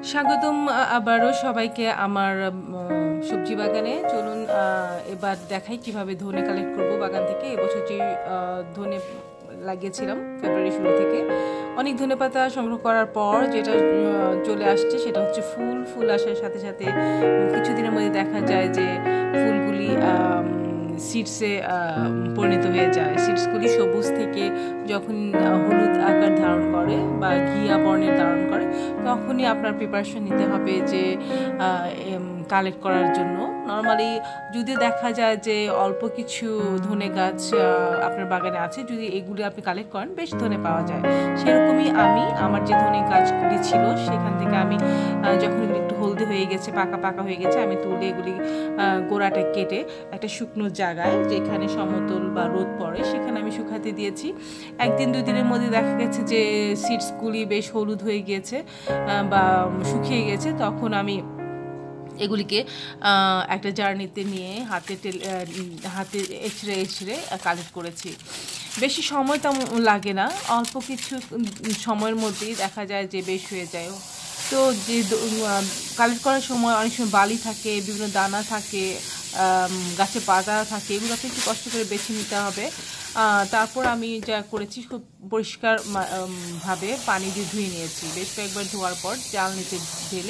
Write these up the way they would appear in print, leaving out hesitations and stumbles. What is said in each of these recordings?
স্বাগতম আবারও সবাইকে আমার সবজি বাগানে। চলুন এবার দেখাই কিভাবে ধনে কালেক্ট করব বাগান থেকে। এবছর যে ধনে লাগিয়েছিলাম ফেব্রুয়ারি শুরু থেকে, অনেক ধনেপাতা সংগ্রহ করার পর যেটা চলে আসছে সেটা হচ্ছে ফুল আসার সাথে সাথে কিছুদিনের মধ্যে দেখা যায় যে ফুলগুলি সিডসে পরিণত হয়ে যায়। সিডসগুলি সবুজ থেকে যখন হলুদ আকার ধারণ করে বা ঘিয়া বর্ণের ধারণ করে, তখনই আপনার প্রিপারেশন নিতে হবে যে কালেক্ট করার জন্য। নর্মালি যদি দেখা যায় যে অল্প কিছু ধনে গাছ আপনার বাগানে আছে, যদি এগুলি আপনি কালেক্ট করেন বেশ ধনে পাওয়া যায়। সেরকমই আমার যে ধনে গাছগুলি ছিল সেখান থেকে আমি যখন এগুলি একটু হলদে হয়ে গেছে, পাকা হয়ে গেছে, আমি তুলে এগুলি গোড়াটা কেটে একটা শুকনো জায়গায় যেখানে সমতল বা রোদ পড়ে সেখানে আমি শুকাতে দিয়েছি। একদিন দুই দিনের মধ্যে দেখা গেছে যে সিডসগুলি বেশ হলুদ হয়ে গিয়েছে বা শুকিয়ে গেছে। তখন আমি এগুলিকে একটা জার্নিতে নিয়ে হাতে এঁচড়ে কালেক্ট করেছি। বেশি সময় তেমন লাগে না, অল্প কিছু সময়ের মধ্যেই দেখা যায় যে বেশ হয়ে যায়। তো যে কালেক্ট করার সময় অনেক সময় বালি থাকে, বিভিন্ন দানা থাকে, গাছে পাতা থাকে, এগুলোকে একটু কষ্ট করে বেছে নিতে হবে। তারপর আমি যা করেছি খুব পরিষ্কার ভাবে পানি দিয়ে ধুয়ে নিয়েছি। বেশ কয়েকবার ধোয়ার পর চালনিতে ঢেলে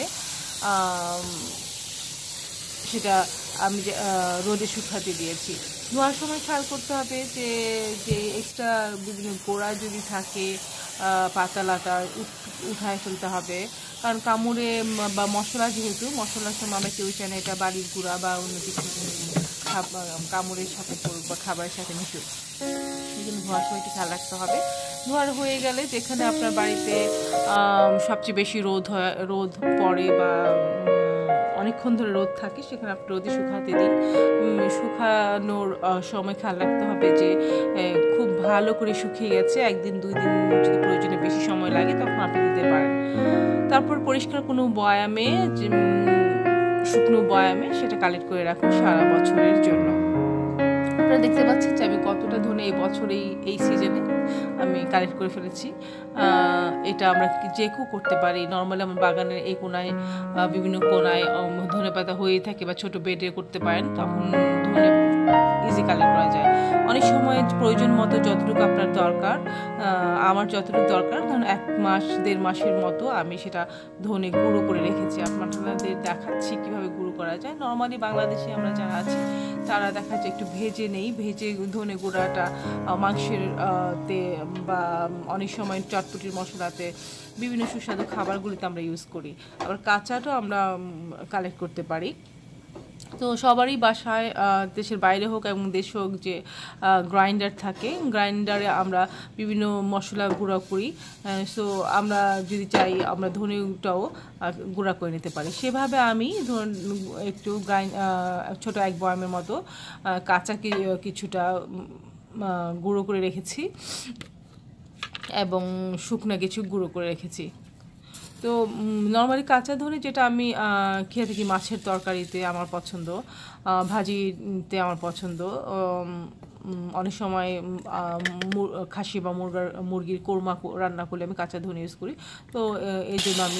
সেটা আমি রোদে শুকাতে দিয়েছি। ধোয়ার সময় খেয়াল করতে হবে যে এক্সট্রা বিভিন্ন গোড়া যদি থাকে পাতা লাতা উঠায় ফেলতে হবে, কারণ কামড়ে বা মশলা, যেহেতু মশলার সময় আমরা কেউ চাই না এটা বাড়ির গুঁড়া বা অন্য কিছু কামড়ের সাথে বা খাবারের সাথে মিশুক। এই জন্য ধোয়ার সময় একটু খেয়াল রাখতে হবে। ধোয়ার হয়ে গেলে যেখানে আপনার বাড়িতে সবচেয়ে বেশি রোদ পড়ে বা অনেকক্ষণ ধরে রোদ থাকে সেখানে আপনি রোদে শুকাতে দিন। শুকানোর সময় খেয়াল রাখতে হবে যে খুব ভালো করে শুকিয়ে গেছে। একদিন দুই দিন যদি প্রয়োজনে বেশি সময় লাগে তখন আপনি দিতে পারেন। তারপর পরিষ্কার কোনো বয়ামে, শুকনো বয়ামে সেটা কালেক্ট করে রাখুন সারা বছরের জন্য। আপনারা দেখতে পাচ্ছেন যে আমি কতটা ধনে এই বছর এই সিজনে আমি কালেক্ট করে ফেলেছি। এটা আমরা যে কেউ করতে পারি। নর্মালি আমার বাগানের এই কোনায় বিভিন্ন কোনায় ধনেপাতা হয়েই থাকে বা ছোট বেডে করতে পারেন, তখন ধনে ইজি কালেক্ট করা যায়। অনেক সময় প্রয়োজন মতো যতটুকু আপনার দরকার, আমার যতটুকু দরকার, ধরুন 1 মাস 1.5 মাসের মতো আমি সেটা ধনে গুঁড়ো করে রেখেছি। আপনাদের দেখাচ্ছি কীভাবে গুঁড়ো করা যায়। নর্মালি বাংলাদেশে আমরা যারা আছি তারা দেখা যায় একটু ভেজে ধনে গুঁড়াটা মাংসের তে বা অনেক সময় চটপটির মশলাতে, বিভিন্ন সুস্বাদু খাবারগুলিতে আমরা ইউজ করি। আবার কাঁচাটাও আমরা কালেক্ট করতে পারি। তো সবারই বাসায় দেশের বাইরে হোক এবং দেশ হোক যে গ্রাইন্ডার থাকে, গ্রাইন্ডারে আমরা বিভিন্ন মশলা গুঁড়া করি। সো আমরা যদি চাই আমরা ধনেটাও গুঁড়া করে নিতে পারি। সেভাবে আমি একটু ছোট 1 বয়ামের মতো কাঁচা কিছুটা গুঁড়ো করে রেখেছি এবং শুকনো কিছু গুঁড়ো করে রেখেছি। তো নর্মালি কাঁচা ধনে যেটা আমি খেয়ে থাকি মাছের তরকারিতে আমার পছন্দ, ভাজিতে আমার পছন্দ। অনেক সময় খাসি বা মুরগির কোরমা রান্না করলে আমি কাঁচা ধনে ইউজ করি। তো এই জন্য আমি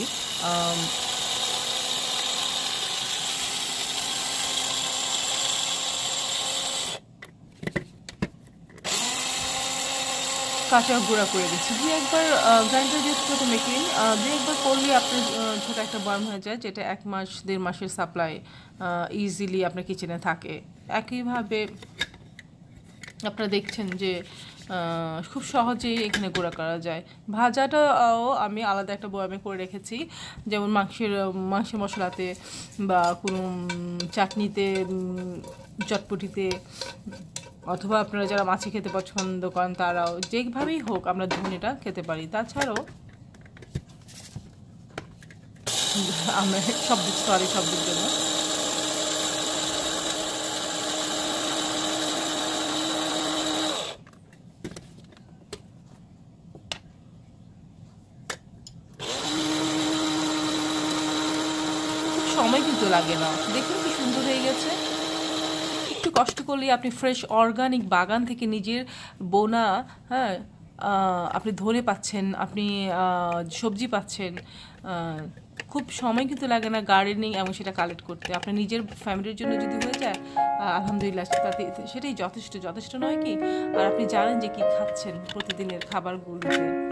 কাঁচা গুঁড়া করে দিচ্ছি। 2-1 বার গ্রাইন্ডার দিয়ে প্রথমে কিন, 2-1 বার করলে আপনার ছোটো একটা বয়াম হয়ে যায়, যেটা 1 মাস 1.5 মাসের সাপ্লাই ইজিলি আপনার কিচেনে থাকে। একইভাবে আপনারা দেখছেন যে খুব সহজেই এখানে গুঁড়া করা যায়। ভাজাটাও আমি আলাদা একটা বয়ামে করে রেখেছি, যেমন মাংসের মশলাতে বা কোনো চাটনিতে, চটপটিতে, অথবা আপনারা যারা মাছে খেতে পছন্দ করেন তারাও যেভাবেই হোক আমরা ধনেটা খেতে পারি। তাছাড়াও আমরা শব্দের জন্য সময় কিন্তু লাগে না। দেখুন কি সুন্দর হয়ে গেছে। একটু কষ্ট করলে আপনি ফ্রেশ অর্গানিক বাগান থেকে নিজের বোনা, হ্যাঁ, আপনি ধনে পাচ্ছেন, আপনি সবজি পাচ্ছেন। খুব সময় কিন্তু লাগে না গার্ডেনিং এবং সেটা কালেক্ট করতে। আপনার নিজের ফ্যামিলির জন্য যদি হয়ে যায় আলহামদুলিল্লাহ, তাতে সেটাই যথেষ্ট নয় কি? আর আপনি জানেন যে কি খাচ্ছেন প্রতিদিনের খাবারগুলোতে।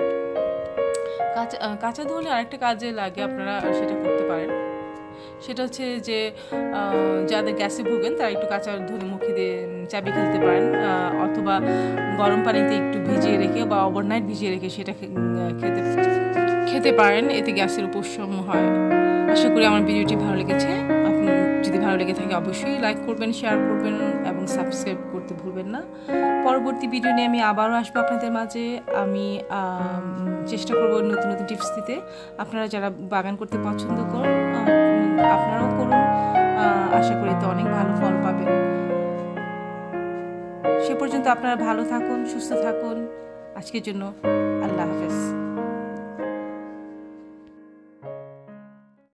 কাঁচা ধনে আরেকটা কাজে লাগে, আপনারা সেটা করতে পারেন। সেটা হচ্ছে যে যাদের গ্যাসে ভোগেন তারা একটু কাঁচা ধনে মুখে দিয়ে চাবি খেলতে পারেন, অথবা গরম পানিতে একটু ভিজিয়ে রেখে বা ওভারনাইট ভিজিয়ে রেখে সেটা খেতে পারেন, এতে গ্যাসের উপশম হয়। আশা করি আমার ভিডিওটি ভালো লেগেছে। আপনি যদি ভালো লেগে থাকে অবশ্যই লাইক করবেন, শেয়ার করবেন এবং সাবস্ক্রাইব করতে ভুলবেন না। পরবর্তী ভিডিও নিয়ে আমি আবারও আসবো আপনাদের মাঝে। আমি চেষ্টা করবো নতুন নতুন টিপস দিতে। আপনারা যারা বাগান করতে পছন্দ করেন আপনারাও করুন, আশা করি তো অনেক ভালো ফল পাবেন। সে পর্যন্ত আপনারা ভালো থাকুন, সুস্থ থাকুন। আজকের জন্য আল্লাহ হাফেজ।